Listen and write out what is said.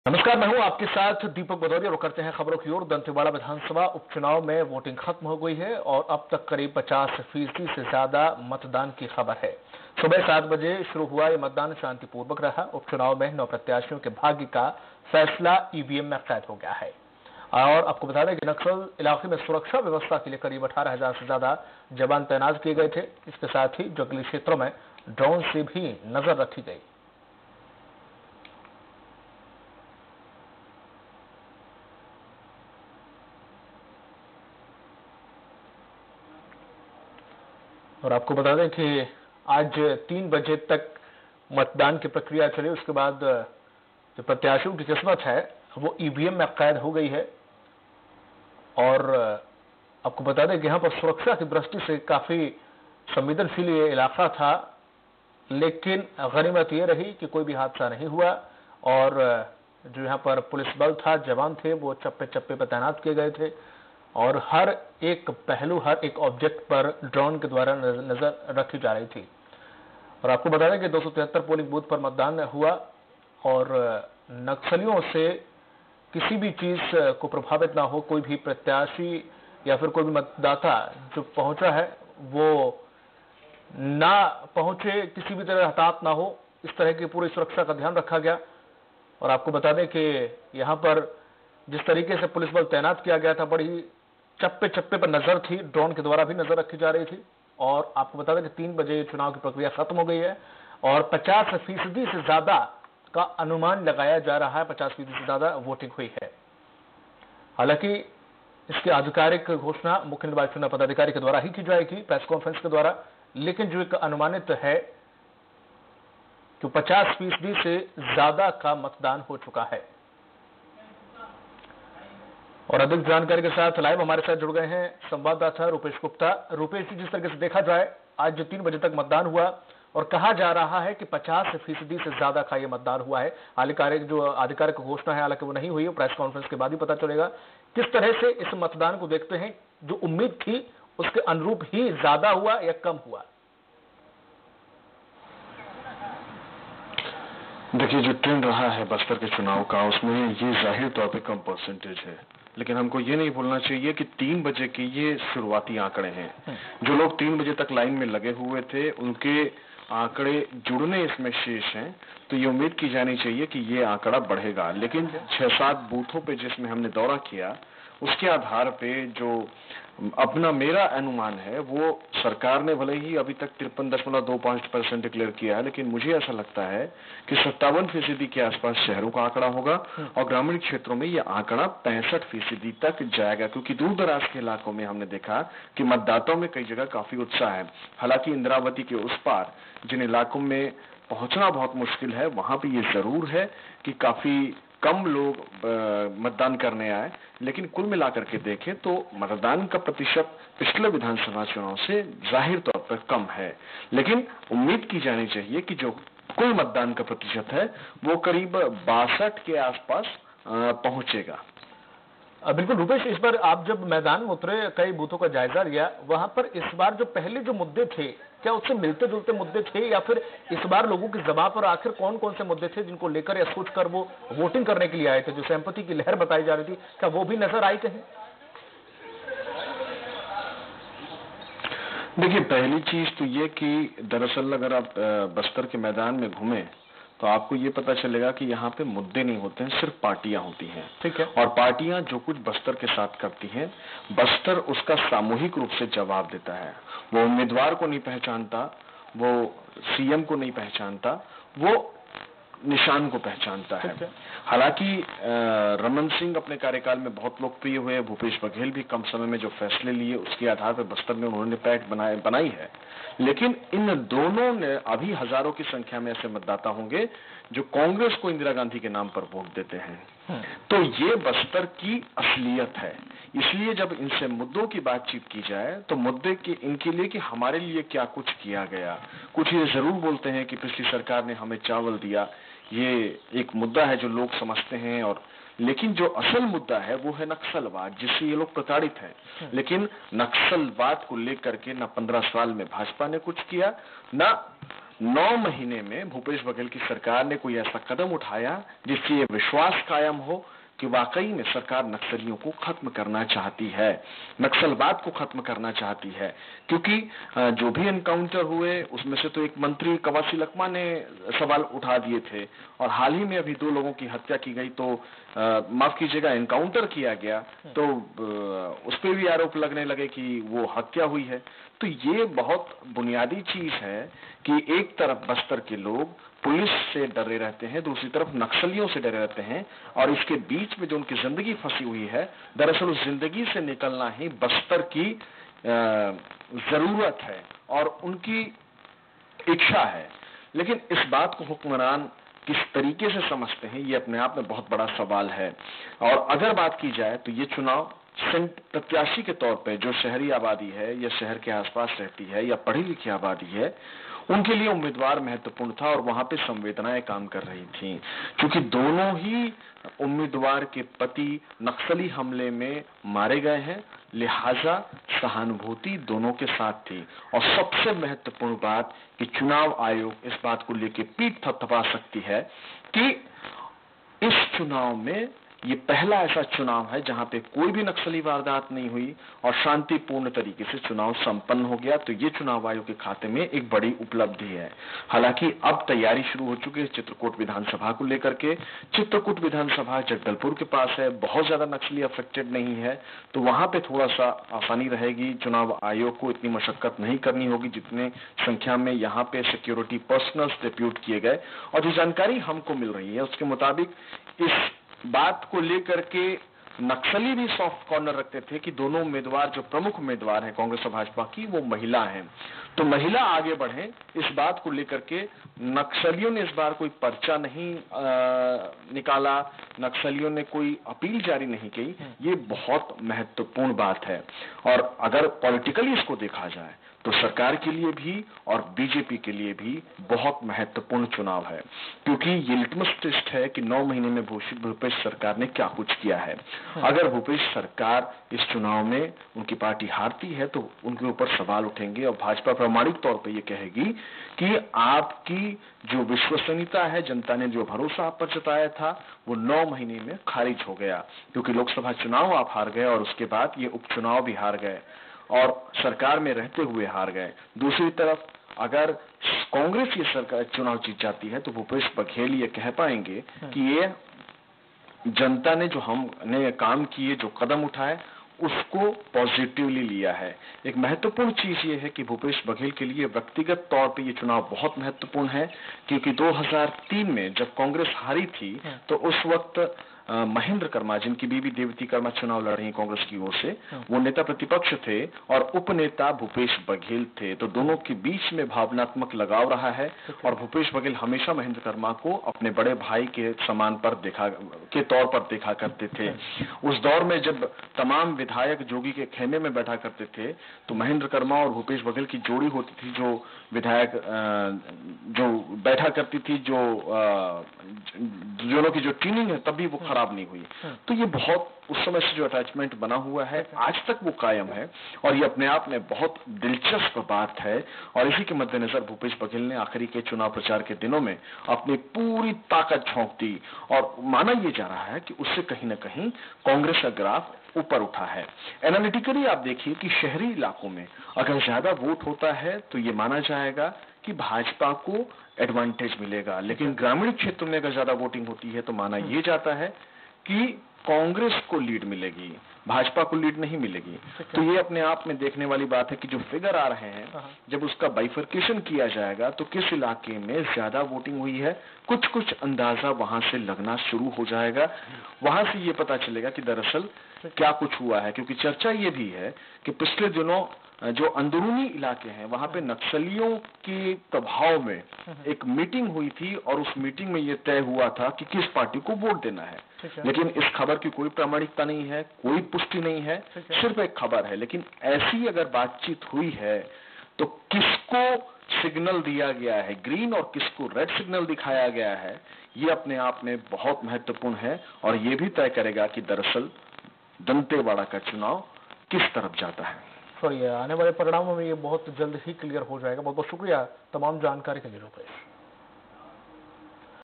नमस्कार, मैं हूं आपके साथ दीपक भदौरिया और करते हैं खबरों की ओर। दंतेवाड़ा विधानसभा उपचुनाव में वोटिंग खत्म हो गई है और अब तक करीब 50% से ज्यादा मतदान की खबर है। सुबह 7 बजे शुरू हुआ ये मतदान शांतिपूर्वक रहा। उपचुनाव में 9 प्रत्याशियों के भाग्य का फैसला ईवीएम में कैद हो गया है। और आपको बता दें कि नक्सल इलाके में सुरक्षा व्यवस्था के लिए करीब 18,000 से ज्यादा जवान तैनात किए गए थे। इसके साथ ही जंगली क्षेत्रों में ड्रोन से भी नजर रखी गई। और आपको बता दें कि आज 3 बजे तक मतदान की प्रक्रिया चली। उसके बाद जो प्रत्याशियों की किस्मत है वो ईवीएम में कैद हो गई है। और आपको बता दें कि यहां पर सुरक्षा की दृष्टि से काफी संवेदनशील ये इलाका था, लेकिन गनीमत ये रही कि कोई भी हादसा नहीं हुआ। और जो यहां पर पुलिस बल था, जवान थे, वो चप्पे चप्पे पर तैनात किए गए थे और हर एक पहलू, हर एक ऑब्जेक्ट पर ड्रोन के द्वारा नजर रखी जा रही थी। और आपको बता दें कि 273 पोलिंग बूथ पर मतदान हुआ और नक्सलियों से किसी भी चीज को प्रभावित ना हो, कोई भी प्रत्याशी या फिर कोई भी मतदाता जो पहुंचा है वो ना पहुंचे, किसी भी तरह हताहत ना हो, इस तरह की पूरी सुरक्षा का ध्यान रखा गया। और आपको बता दें कि यहां पर जिस तरीके से पुलिस बल तैनात किया गया था, बड़ी चप्पे चप्पे पर नजर थी, ड्रोन के द्वारा भी नजर रखी जा रही थी। और आपको बता दें कि 3 बजे चुनाव की प्रक्रिया खत्म हो गई है और 50% से ज्यादा का अनुमान लगाया जा रहा है, 50% से ज्यादा वोटिंग हुई है। हालांकि इसकी आधिकारिक घोषणा मुख्य निर्वाचन पदाधिकारी के द्वारा ही की जाएगी, प्रेस कॉन्फ्रेंस के द्वारा। लेकिन जो एक अनुमानित है कि 50% से ज्यादा का मतदान हो चुका है। और अधिक जानकारी के साथ लाइव हमारे साथ जुड़ गए हैं संवाददाता रूपेश गुप्ता। रूपेश जी, जिस तरीके से देखा जाए आज जो 3 बजे तक मतदान हुआ और कहा जा रहा है कि 50% से ज्यादा का ये मतदान हुआ है, आधिकारिक घोषणा है हालांकि वो नहीं हुई है, प्रेस कॉन्फ्रेंस के बाद ही पता चलेगा। किस तरह से इस मतदान को देखते हैं? जो उम्मीद थी उसके अनुरूप ही ज्यादा हुआ या कम हुआ? देखिए, जो ट्रेंड रहा है बस्तर के चुनाव का, उसमें ये जाहिर तौर पे कम परसेंटेज है, लेकिन हमको ये नहीं भूलना चाहिए कि 3 बजे के ये शुरुआती आंकड़े हैं। जो लोग 3 बजे तक लाइन में लगे हुए थे, उनके आंकड़े जुड़ने इसमें शेष हैं, तो ये उम्मीद की जानी चाहिए कि ये आंकड़ा बढ़ेगा। लेकिन 6-7 बूथों पे जिसमें हमने दौरा किया, उसके आधार पे जो अपना मेरा अनुमान है, वो सरकार ने भले ही अभी तक 53.25% डिक्लेयर किया है, लेकिन मुझे ऐसा लगता है कि 57% के आसपास शहरों का आंकड़ा होगा और ग्रामीण क्षेत्रों में यह आंकड़ा 65% तक जाएगा, क्योंकि दूर दराज के इलाकों में हमने देखा कि मतदाताओं में कई जगह काफी उत्साह है। हालांकि इंद्रावती के उस पार जिन इलाकों में पहुंचना बहुत मुश्किल है, वहां पर यह जरूर है कि काफी कम लोग मतदान करने आए, लेकिन कुल मिलाकर के देखें तो मतदान का प्रतिशत पिछले विधानसभा चुनाव से जाहिर तौर पर कम है। लेकिन उम्मीद की जानी चाहिए कि जो कुल मतदान का प्रतिशत है वो करीब 62 के आसपास पहुंचेगा। बिल्कुल रूपेश, इस बार आप जब मैदान में उतरे, कई बूथों का जायजा लिया, वहां पर इस बार जो पहले जो मुद्दे थे, क्या उससे मिलते जुलते मुद्दे थे या फिर इस बार लोगों की ज़बान पर आखिर कौन कौन से मुद्दे थे जिनको लेकर या सोचकर वो वोटिंग करने के लिए आए थे? जो सहमति की लहर बताई जा रही थी, क्या वो भी नजर आई कहीं? देखिए, पहली चीज तो ये कि दरअसल अगर आप बस्तर के मैदान में घूमें तो आपको ये पता चलेगा कि यहाँ पे मुद्दे नहीं होते हैं, सिर्फ पार्टियां होती हैं। ठीक है। और पार्टियां जो कुछ बस्तर के साथ करती हैं, बस्तर उसका सामूहिक रूप से जवाब देता है। वो उम्मीदवार को नहीं पहचानता, वो सीएम को नहीं पहचानता, वो निशान को पहचानता है। हालांकि रमन सिंह अपने कार्यकाल में बहुत लोकप्रिय हुए, भूपेश बघेल भी कम समय में जो फैसले लिए उसके आधार पर बस्तर में उन्होंने पैठ बनाई है। लेकिन इन दोनों ने, अभी हजारों की संख्या में ऐसे मतदाता होंगे जो कांग्रेस को इंदिरा गांधी के नाम पर वोट देते हैं। तो ये बस्तर की असलियत है। इसलिए जब इनसे मुद्दों की बातचीत की जाए तो मुद्दे के इनके लिए कि हमारे लिए क्या कुछ किया गया, कुछ ये जरूर बोलते हैं कि पिछली सरकार ने हमें चावल दिया, ये एक मुद्दा है जो लोग समझते हैं। और लेकिन जो असल मुद्दा है वो है नक्सलवाद, जिससे ये लोग प्रताड़ित हैं। लेकिन नक्सलवाद को लेकर के न 15 साल में भाजपा ने कुछ किया, न 9 महीने में भूपेश बघेल की सरकार ने कोई ऐसा कदम उठाया जिससे ये विश्वास कायम हो कि वाकई में सरकार नक्सलियों को खत्म करना चाहती है, नक्सलवाद को खत्म करना चाहती है। क्योंकि जो भी एनकाउंटर हुए उसमें से तो एक मंत्री कवासी लखमा ने सवाल उठा दिए थे, और हाल ही में अभी 2 लोगों की हत्या की गई, तो माफ कीजिएगा एनकाउंटर किया गया, तो उस पर भी आरोप लगने लगे कि वो हत्या हुई है। तो ये बहुत बुनियादी चीज है कि एक तरफ बस्तर के लोग पुलिस से डरे रहते हैं, दूसरी तरफ नक्सलियों से डरे रहते हैं, और इसके बीच में जो उनकी जिंदगी फंसी हुई है, दरअसल उस जिंदगी से निकलना ही बस्तर की जरूरत है और उनकी इच्छा है। लेकिन इस बात को हुक्मरान किस तरीके से समझते हैं, ये अपने आप में बहुत बड़ा सवाल है। और अगर बात की जाए तो ये चुनाव प्रत्याशी के तौर पे जो शहरी आबादी है या शहर के आसपास रहती है या पढ़ी लिखी आबादी है, उनके लिए उम्मीदवार महत्वपूर्ण था और वहां पे संवेदनाएं काम कर रही थी, क्योंकि दोनों ही उम्मीदवार के पति नक्सली हमले में मारे गए हैं, लिहाजा सहानुभूति दोनों के साथ थी। और सबसे महत्वपूर्ण बात कि चुनाव आयोग इस बात को लेकर पीठ थपथपा सकती है कि इस चुनाव में ये पहला ऐसा चुनाव है जहां पे कोई भी नक्सली वारदात नहीं हुई और शांतिपूर्ण तरीके से चुनाव संपन्न हो गया। तो ये चुनाव आयोग के खाते में एक बड़ी उपलब्धि है। हालांकि अब तैयारी शुरू हो चुकी है चित्रकूट विधानसभा को लेकर के। चित्रकूट विधानसभा जगदलपुर के पास है, बहुत ज्यादा नक्सली अफेक्टेड नहीं है, तो वहां पे थोड़ा सा आसानी रहेगी। चुनाव आयोग को इतनी मशक्कत नहीं करनी होगी जितने संख्या में यहाँ पे सिक्योरिटी पर्सनल्स डिप्यूट किए गए। और जो जानकारी हमको मिल रही है उसके मुताबिक इस बात को लेकर के नक्सली भी सॉफ्ट कॉर्नर रखते थे कि दोनों उम्मीदवार, जो प्रमुख उम्मीदवार हैं कांग्रेस और भाजपा की, वो महिला हैं, तो महिला आगे बढ़े। इस बात को लेकर के नक्सलियों ने इस बार कोई पर्चा नहीं निकाला, नक्सलियों ने कोई अपील जारी नहीं की। ये बहुत महत्वपूर्ण बात है। और अगर पॉलिटिकली इसको देखा जाए तो सरकार के लिए भी और बीजेपी के लिए भी बहुत महत्वपूर्ण चुनाव है, क्योंकि ये लिटमस टेस्ट है कि 9 महीने में भूपेश सरकार ने क्या कुछ किया है। अगर भूपेश सरकार इस चुनाव में उनकी पार्टी हारती है तो उनके ऊपर सवाल उठेंगे और भाजपा प्रामाणिक तौर पर यह कहेगी कि आपकी जो विश्वसनीयता है, जनता ने जो भरोसा आप पर जताया था, वो 9 महीने में खारिज हो गया, क्योंकि लोकसभा चुनाव आप हार गए और उसके बाद ये उपचुनाव भी हार गए और सरकार में रहते हुए हार गए। दूसरी तरफ अगर कांग्रेस ये सरकार चुनाव जीत जाती है तो भूपेश बघेल ये कह पाएंगे कि ये जनता ने जो हमने काम किए, जो कदम उठाए, उसको पॉजिटिवली लिया है। एक महत्वपूर्ण चीज ये है कि भूपेश बघेल के लिए व्यक्तिगत तौर पे ये चुनाव बहुत महत्वपूर्ण है, क्योंकि 2003 में जब कांग्रेस हारी थी तो उस वक्त महेंद्र कर्मा, जिनकी बीवी देवती कर्मा चुनाव लड़ रही हैं कांग्रेस की ओर से, वो नेता प्रतिपक्ष थे और उपनेता भूपेश बघेल थे। तो दोनों के बीच में भावनात्मक लगाव रहा है और भूपेश बघेल हमेशा महेंद्र कर्मा को अपने बड़े भाई के समान पर तौर पर देखा करते थे। उस दौर में जब तमाम विधायक जोगी के खेमे में बैठा करते थे तो महेंद्र कर्मा और भूपेश बघेल की जोड़ी होती थी, जो विधायक जो बैठा करती थी, जो दोनों की जो ट्यूनिंग है तभी वो खराब नहीं हुई। तो ये बहुत उस समय से जो अटैचमेंट बना हुआ है आज तक वो कायम है और ये अपने आप में बहुत दिलचस्प बात है। और इसी के मद्देनजर भूपेश बघेल ने आखिरी के चुनाव प्रचार के दिनों में अपनी पूरी ताकत झोंक दी और माना यह जा रहा है कि उससे कहीं ना कहीं कांग्रेस का ग्राफ ऊपर उठा है। एनालिटिकली आप देखिए कि शहरी इलाकों में अगर ज्यादा वोट होता है तो ये माना जाएगा कि भाजपा को एडवांटेज मिलेगा, लेकिन ग्रामीण क्षेत्रों में अगर ज्यादा वोटिंग होती है तो माना यह जाता है कि कांग्रेस को लीड मिलेगी, भाजपा को लीड नहीं मिलेगी। तो ये अपने आप में देखने वाली बात है कि जो फिगर आ रहे हैं जब उसका बाइफर्केशन किया जाएगा तो किस इलाके में ज्यादा वोटिंग हुई है, कुछ कुछ अंदाजा वहां से लगना शुरू हो जाएगा। वहां से ये पता चलेगा कि दरअसल क्या कुछ हुआ है, क्योंकि चर्चा ये भी है कि पिछले दिनों जो अंदरूनी इलाके हैं वहां पे नक्सलियों के प्रभाव में एक मीटिंग हुई थी और उस मीटिंग में ये तय हुआ था कि किस पार्टी को वोट देना है। लेकिन इस खबर की कोई प्रामाणिकता नहीं है, कोई पुष्टि नहीं है, सिर्फ एक खबर है। लेकिन ऐसी अगर बातचीत हुई है तो किसको सिग्नल दिया गया है ग्रीन और किसको रेड सिग्नल दिखाया गया है, ये अपने आप में बहुत महत्वपूर्ण है और ये भी तय करेगा कि दरअसल दंतेवाड़ा का चुनाव किस तरफ जाता है। सॉरी आने वाले परिणामों में ये बहुत जल्द ही क्लियर हो जाएगा। बहुत बहुत शुक्रिया तमाम जानकारी के लिए रुपेश।